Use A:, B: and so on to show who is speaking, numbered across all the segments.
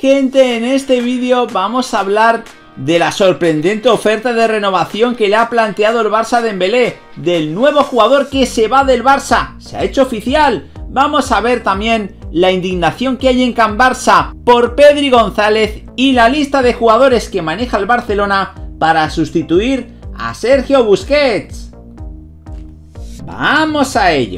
A: Gente, en este vídeo vamos a hablar de la sorprendente oferta de renovación que le ha planteado el Barça a Dembélé, del nuevo jugador que se va del Barça, se ha hecho oficial. Vamos a ver también la indignación que hay en Can Barça por Pedri González y la lista de jugadores que maneja el Barcelona para sustituir a Sergio Busquets. ¡Vamos a ello!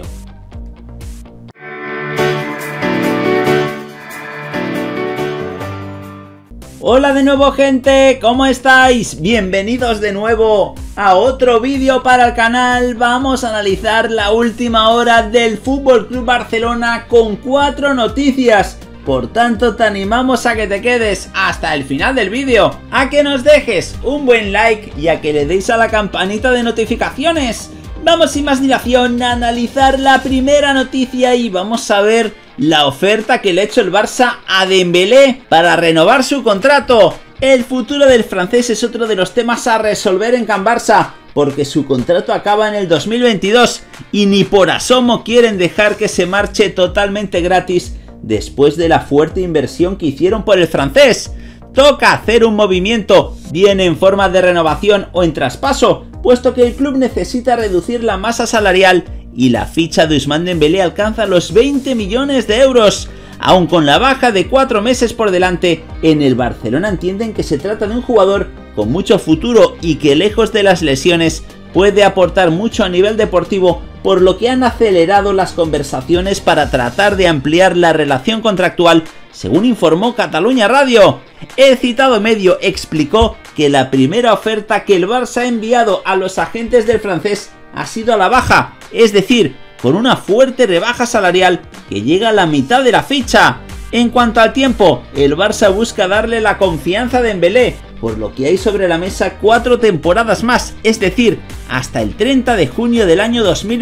A: Hola de nuevo, gente, ¿cómo estáis? Bienvenidos de nuevo a otro vídeo para el canal. Vamos a analizar la última hora del FC Barcelona con 4 noticias. Por tanto, te animamos a que te quedes hasta el final del vídeo, a que nos dejes un buen like y a que le deis a la campanita de notificaciones. Vamos sin más dilación a analizar la primera noticia y vamos a ver la oferta que le ha hecho el Barça a Dembélé para renovar su contrato. El futuro del francés es otro de los temas a resolver en Can Barça, porque su contrato acaba en el 2022 y ni por asomo quieren dejar que se marche totalmente gratis después de la fuerte inversión que hicieron por el francés. Toca hacer un movimiento, bien en forma de renovación o en traspaso, puesto que el club necesita reducir la masa salarial y la ficha de Ousmane Dembélé alcanza los 20 millones de euros. Aun con la baja de 4 meses por delante, en el Barcelona entienden que se trata de un jugador con mucho futuro y que lejos de las lesiones puede aportar mucho a nivel deportivo, por lo que han acelerado las conversaciones para tratar de ampliar la relación contractual, según informó Catalunya Radio. El citado medio explicó que la primera oferta que el Barça ha enviado a los agentes del francés ha sido a la baja, es decir, con una fuerte rebaja salarial que llega a la mitad de la ficha. En cuanto al tiempo, el Barça busca darle la confianza a Dembélé, por lo que hay sobre la mesa 4 temporadas más, es decir, hasta el 30 de junio del año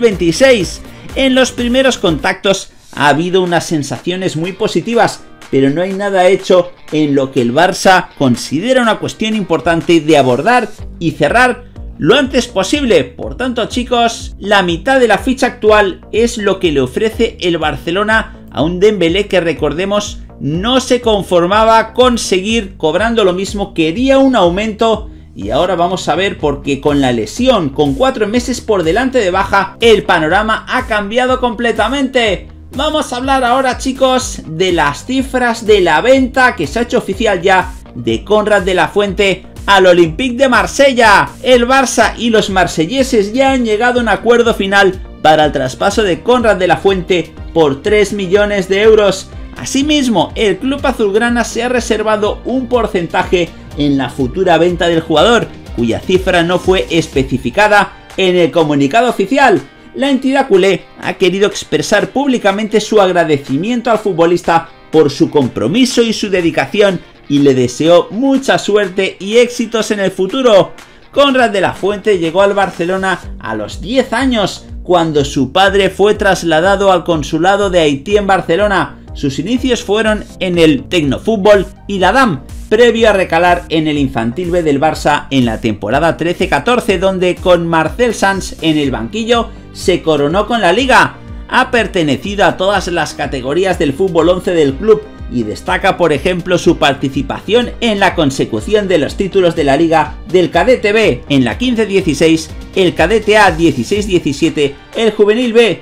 A: 2026. En los primeros contactos ha habido unas sensaciones muy positivas, pero no hay nada hecho en lo que el Barça considera una cuestión importante de abordar y cerrar lo antes posible. Por tanto, chicos, la mitad de la ficha actual es lo que le ofrece el Barcelona a un Dembélé que, recordemos, no se conformaba con seguir cobrando lo mismo, quería un aumento. Y ahora vamos a ver, porque con la lesión, con 4 meses por delante de baja, el panorama ha cambiado completamente. Vamos a hablar ahora, chicos, de las cifras de la venta que se ha hecho oficial ya de Konrad de la Fuente al Olympique de Marsella. El Barça y los marselleses ya han llegado a un acuerdo final para el traspaso de Konrad de la Fuente por 3 millones de euros. Asimismo, el club azulgrana se ha reservado un porcentaje en la futura venta del jugador, cuya cifra no fue especificada en el comunicado oficial. La entidad culé ha querido expresar públicamente su agradecimiento al futbolista por su compromiso y su dedicación, y le deseó mucha suerte y éxitos en el futuro. Konrad de la Fuente llegó al Barcelona a los 10 años, cuando su padre fue trasladado al consulado de Haití en Barcelona. Sus inicios fueron en el Tecnofútbol y la DAM, previo a recalar en el Infantil B del Barça en la temporada 13-14, donde con Marcel Sans en el banquillo se coronó con la Liga. Ha pertenecido a todas las categorías del fútbol 11 del club y destaca, por ejemplo, su participación en la consecución de los títulos de la Liga del Cadete B en la 15-16, el Cadete A 16-17, el Juvenil B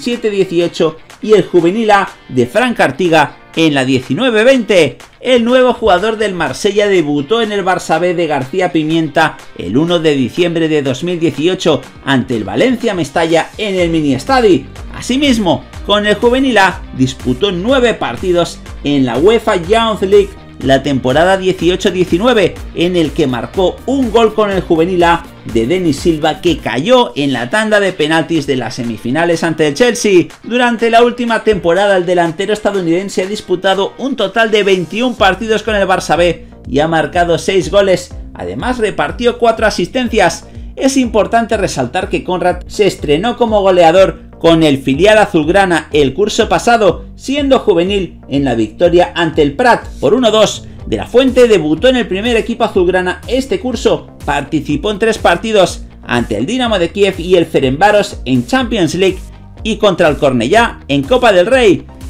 A: 17-18 y el Juvenil A de Frank Artiga en la 19-20. El nuevo jugador del Marsella debutó en el Barça B de García Pimienta el 1 de diciembre de 2018 ante el Valencia Mestalla en el Mini-Estadi. Asimismo, con el Juvenil A disputó 9 partidos en la UEFA Youth League la temporada 18-19, en el que marcó un gol con el Juvenil A de Denis Silva, que cayó en la tanda de penaltis de las semifinales ante el Chelsea. Durante la última temporada, el delantero estadounidense ha disputado un total de 21 partidos con el Barça B y ha marcado 6 goles. Además, repartió 4 asistencias. Es importante resaltar que Konrad se estrenó como goleador con el filial azulgrana el curso pasado, siendo juvenil en la victoria ante el Prat por 1-2. De la Fuente debutó en el primer equipo azulgrana este curso, participó en 3 partidos ante el Dinamo de Kiev y el Ferencváros en Champions League y contra el Cornellá en Copa del Rey.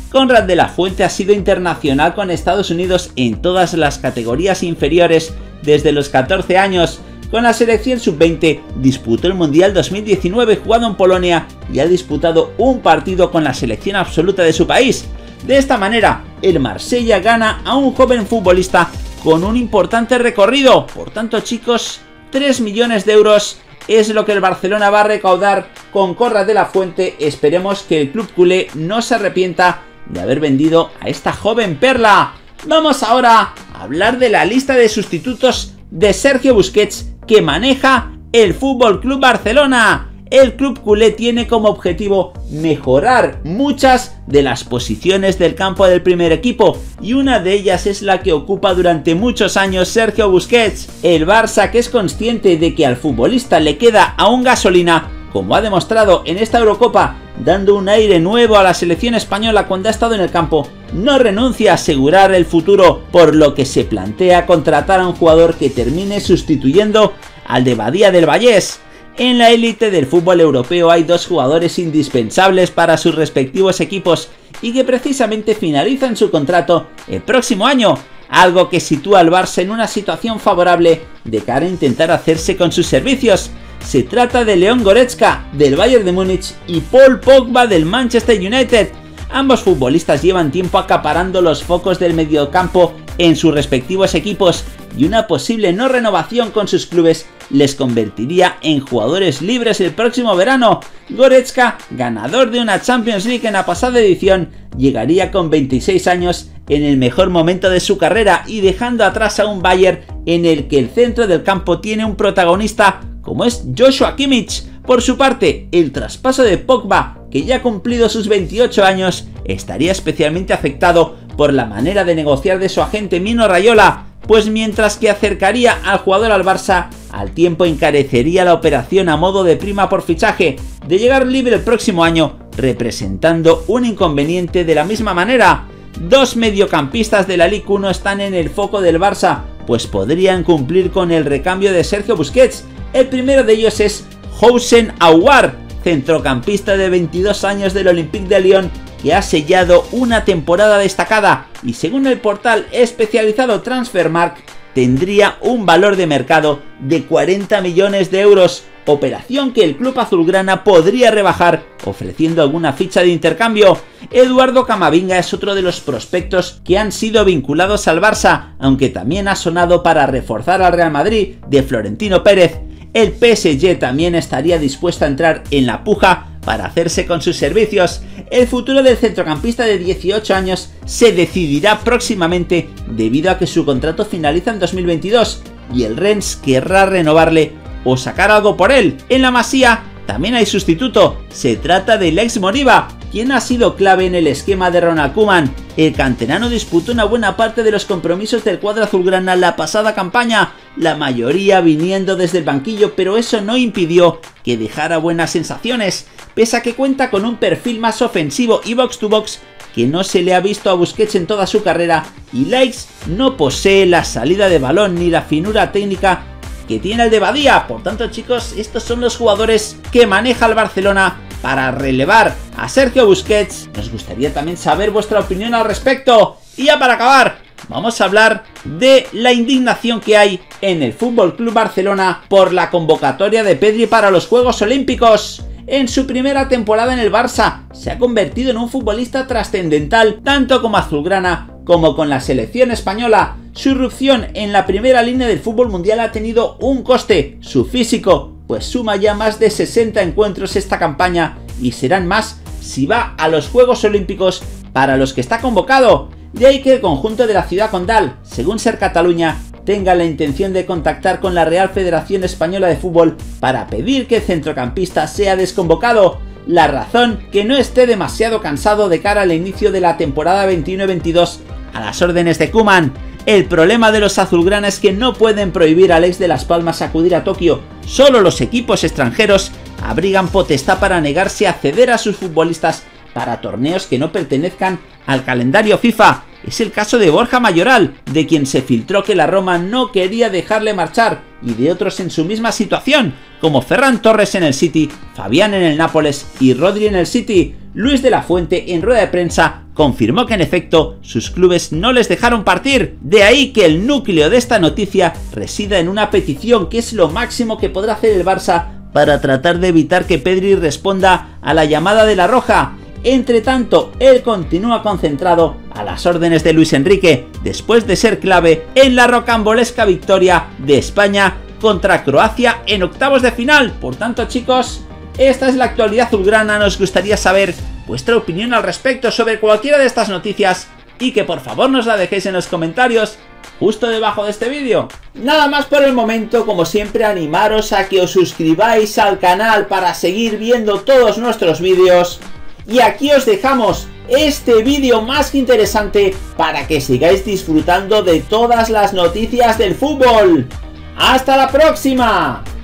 A: Konrad de la Fuente ha sido internacional con Estados Unidos en todas las categorías inferiores desde los 14 años. Con la selección sub-20 disputó el Mundial 2019 jugado en Polonia y ha disputado un partido con la selección absoluta de su país. De esta manera, el Marsella gana a un joven futbolista con un importante recorrido. Por tanto, chicos, 3 millones de euros es lo que el Barcelona va a recaudar con Konrad de la Fuente. Esperemos que el club culé no se arrepienta de haber vendido a esta joven perla. Vamos ahora a hablar de la lista de sustitutos de Sergio Busquets que maneja el FC Barcelona. El club culé tiene como objetivo mejorar muchas de las posiciones del campo del primer equipo y una de ellas es la que ocupa durante muchos años Sergio Busquets. El Barça, que es consciente de que al futbolista le queda aún gasolina, como ha demostrado en esta Eurocopa, dando un aire nuevo a la selección española cuando ha estado en el campo, no renuncia a asegurar el futuro, por lo que se plantea contratar a un jugador que termine sustituyendo al de Badía del Vallés. En la élite del fútbol europeo hay dos jugadores indispensables para sus respectivos equipos y que precisamente finalizan su contrato el próximo año, algo que sitúa al Barça en una situación favorable de cara a intentar hacerse con sus servicios. Se trata de Leon Goretzka del Bayern de Múnich y Paul Pogba del Manchester United. Ambos futbolistas llevan tiempo acaparando los focos del mediocampo en sus respectivos equipos y una posible no renovación con sus clubes les convertiría en jugadores libres el próximo verano. Goretzka, ganador de una Champions League en la pasada edición, llegaría con 26 años en el mejor momento de su carrera y dejando atrás a un Bayern en el que el centro del campo tiene un protagonista como es Joshua Kimmich. Por su parte, el traspaso de Pogba, que ya ha cumplido sus 28 años, estaría especialmente afectado por la manera de negociar de su agente Mino Raiola, pues mientras que acercaría al jugador al Barça, al tiempo encarecería la operación a modo de prima por fichaje, de llegar libre el próximo año, representando un inconveniente de la misma manera. Dos mediocampistas de la Ligue 1 están en el foco del Barça, pues podrían cumplir con el recambio de Sergio Busquets. El primero de ellos es Houssem Aouar, centrocampista de 22 años del Olympique de Lyon, que ha sellado una temporada destacada y según el portal especializado Transfermarkt tendría un valor de mercado de 40 millones de euros, operación que el club azulgrana podría rebajar ofreciendo alguna ficha de intercambio. Eduardo Camavinga es otro de los prospectos que han sido vinculados al Barça, aunque también ha sonado para reforzar al Real Madrid de Florentino Pérez. El PSG también estaría dispuesto a entrar en la puja para hacerse con sus servicios. El futuro del centrocampista de 18 años se decidirá próximamente debido a que su contrato finaliza en 2022 y el Rennes querrá renovarle o sacar algo por él. En la Masía también hay sustituto, se trata del ex Moriba, quien ha sido clave en el esquema de Ronald Koeman. El canterano disputó una buena parte de los compromisos del cuadro azulgrana la pasada campaña, la mayoría viniendo desde el banquillo, pero eso no impidió que dejara buenas sensaciones, pese a que cuenta con un perfil más ofensivo y box to box que no se le ha visto a Busquets en toda su carrera, y Laix no posee la salida de balón ni la finura técnica que tiene el de Badía. Por tanto, chicos, estos son los jugadores que maneja el Barcelona para relevar a Sergio Busquets. Nos gustaría también saber vuestra opinión al respecto. Y ya para acabar, vamos a hablar de la indignación que hay en el FC Barcelona por la convocatoria de Pedri para los Juegos Olímpicos. En su primera temporada en el Barça, se ha convertido en un futbolista trascendental tanto como azulgrana como con la selección española. Su irrupción en la primera línea del fútbol mundial ha tenido un coste, su físico, pues suma ya más de 60 encuentros esta campaña y serán más si va a los Juegos Olímpicos para los que está convocado. De ahí que el conjunto de la ciudad condal, según Ser Cataluña, tenga la intención de contactar con la Real Federación Española de Fútbol para pedir que el centrocampista sea desconvocado. La razón, que no esté demasiado cansado de cara al inicio de la temporada 21-22 a las órdenes de Koeman. El problema de los azulgrana es que no pueden prohibir al ex de Las Palmas acudir a Tokio. Solo los equipos extranjeros abrigan potestad para negarse a ceder a sus futbolistas para torneos que no pertenezcan al calendario FIFA. Es el caso de Borja Mayoral, de quien se filtró que la Roma no quería dejarle marchar, y de otros en su misma situación. como Ferran Torres en el City, Fabián en el Nápoles y Rodri en el City. Luis de la Fuente en rueda de prensa confirmó que en efecto sus clubes no les dejaron partir, de ahí que el núcleo de esta noticia resida en una petición que es lo máximo que podrá hacer el Barça para tratar de evitar que Pedri responda a la llamada de la Roja. Entre tanto, él continúa concentrado a las órdenes de Luis Enrique, después de ser clave en la rocambolesca victoria de España contra Croacia en octavos de final. Por tanto, chicos, esta es la actualidad azulgrana. Nos gustaría saber vuestra opinión al respecto sobre cualquiera de estas noticias y que por favor nos la dejéis en los comentarios justo debajo de este vídeo. Nada más por el momento, como siempre animaros a que os suscribáis al canal para seguir viendo todos nuestros vídeos. Y aquí os dejamos este vídeo más que interesante para que sigáis disfrutando de todas las noticias del fútbol. ¡Hasta la próxima!